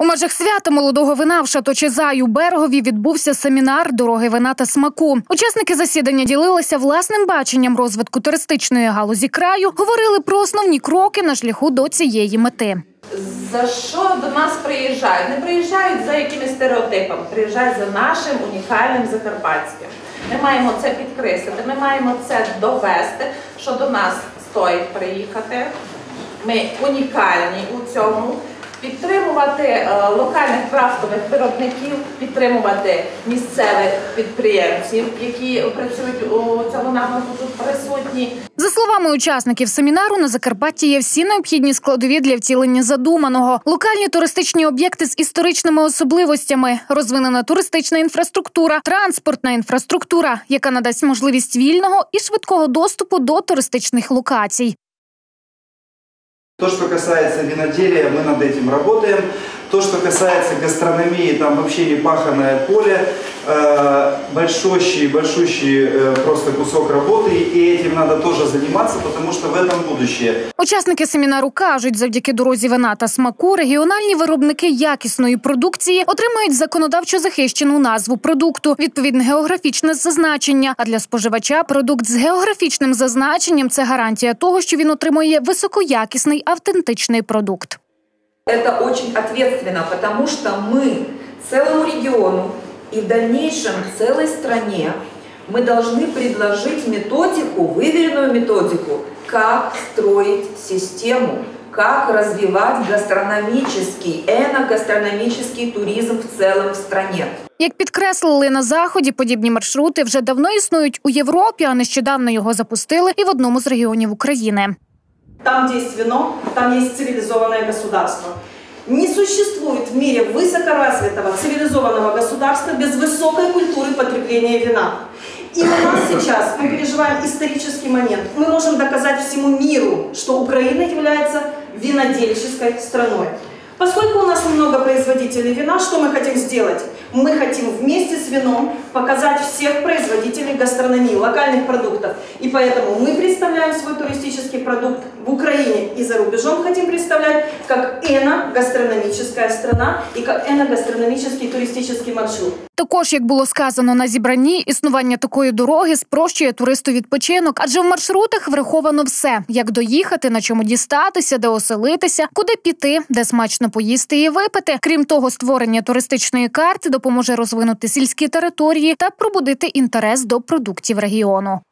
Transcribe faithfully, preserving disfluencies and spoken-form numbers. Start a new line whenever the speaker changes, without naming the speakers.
межах свята молодого вина в Шато-Чезай у Берегові відбувся семінар «Дороги вина та смаку». Учасники засідання ділилися власним баченням розвитку туристичної галузі краю, говорили про основні кроки на шляху до цієї мети.
За що до нас приїжджають? Не приїжджають за якимись стереотипами, приїжджають за нашим унікальним закарпатським. Ми маємо це підкреслити, ми маємо це довести, що до нас стоїть приїхати. Ми унікальні у цьому. Підтримувати е, локальних крафтових виробників, підтримувати місцевих підприємців, які працюють у цьому напрямку, тут присутні.
За словами учасників семінару, на Закарпатті є всі необхідні складові для втілення задуманого. Локальні туристичні об'єкти з історичними особливостями, розвинена туристична інфраструктура, транспортна інфраструктура, яка надасть можливість вільного і швидкого доступу до туристичних локацій.
То, что касается виноделия, мы над этим работаем. То, что касается гастрономии, там вообще не паханое поле, большущий, большущий просто кусок работы, и этим надо тоже заниматься, потому что в этом будущее.
Учасники семінару кажуть, завдяки дорозі вина та смаку регіональні виробники якісної продукції отримають законодавчо захищену назву продукту, відповідне географічне зазначення. А для споживача продукт з географічним зазначенням – це гарантія того, що він отримує високоякісний автентичний продукт.
Это очень ответственно, потому что мы целому региону и в дальнейшем целой стране мы должны предложить методику, выверенную методику, как строить систему, как развивать гастрономический, эногастрономический туризм в целом в стране.
Як підкреслили на Заході, подібні маршрути вже давно існують у Європі, а нещодавно його запустили і в одному з регіонів України.
Там, где есть вино, там есть цивилизованное государство. Не существует в мире высокоразвитого цивилизованного государства без высокой культуры потребления вина. И у нас сейчас, мы переживаем исторический момент, мы можем доказать всему миру, что Украина является винодельческой страной. Поскольку у нас немного производителей вина, что мы хотим сделать? Мы хотим вместе с вином показать всех производителей гастрономии, локальных продуктов. И поэтому мы представляем свой туристический продукт в Украине и за рубежом хотим представлять как эногастрономическая страна и как эногастрономический туристический маршрут.
Також, як було сказано на зібранні, існування такої дороги спрощує туристу відпочинок, адже в маршрутах враховано все – як доїхати, на чому дістатися, де оселитися, куди піти, де смачно поїсти і випити. Крім того, створення туристичної карти допоможе розвинути сільські території та пробудити інтерес до продуктів регіону.